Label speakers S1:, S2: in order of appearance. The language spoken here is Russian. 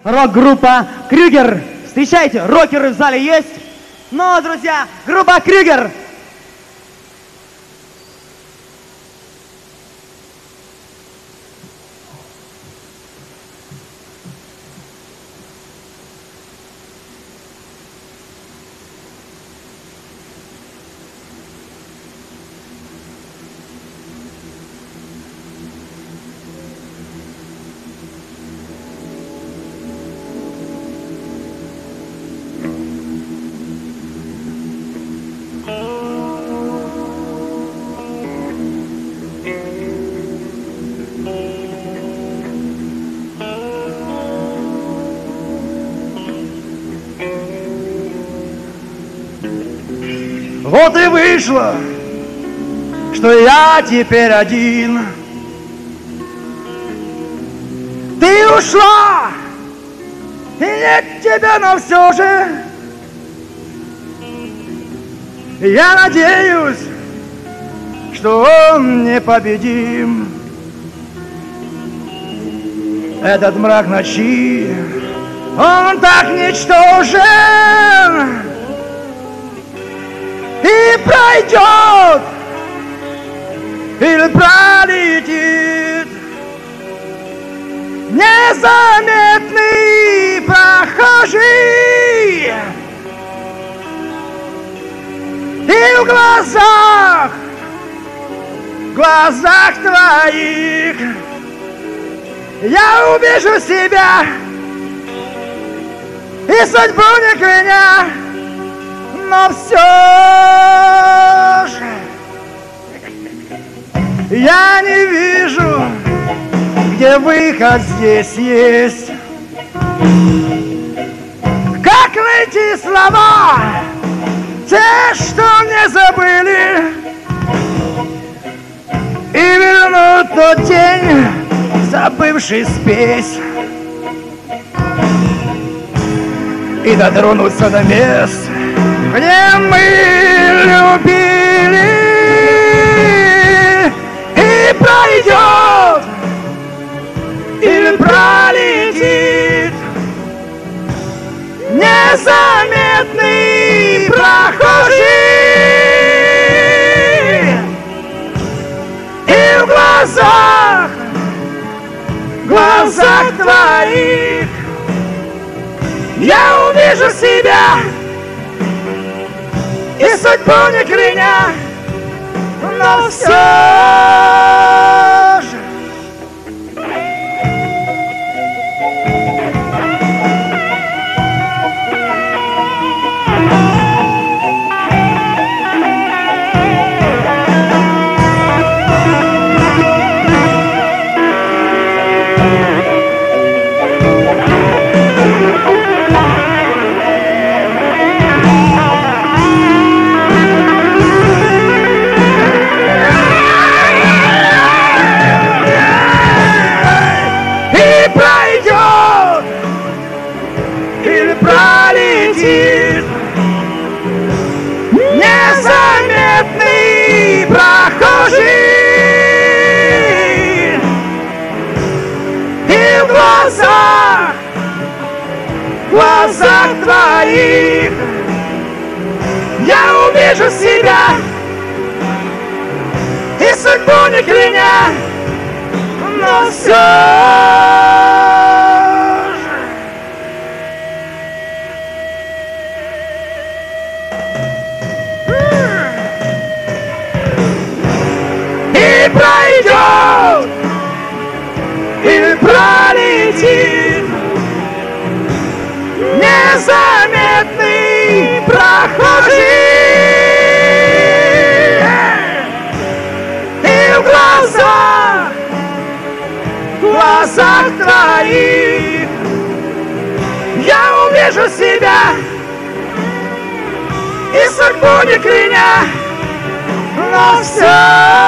S1: Рок-группа Крюгер. Встречайте, рокеры в зале есть? Ну, друзья, группа Крюгер.
S2: Вот и вышло, что я теперь один. Ты ушла, и нет тебя, но все же я надеюсь, что он непобедим. Этот мрак ночи, он так ничтожен и пройдет, или пролетит незаметный прохожий. И в глазах твоих я увижу себя и судьбу не кляня. Но все же я не вижу, где выход здесь есть. Как найти слова, те, что не забыли, и вернуть тот день, забывший спесь, и дотронуться до мест, где мы любили, и пройдет, или пролетит незаметный прохожий. И в глазах твоих я увижу себя и судьбу не кляня, но все же пролетит незаметный прохожий. И в глазах твоих я увижу себя и судьбу не кляня, но все пройдет или пролетит незаметный прохожий. И в глазах твоих я увижу себя и судьбу не кляня, но все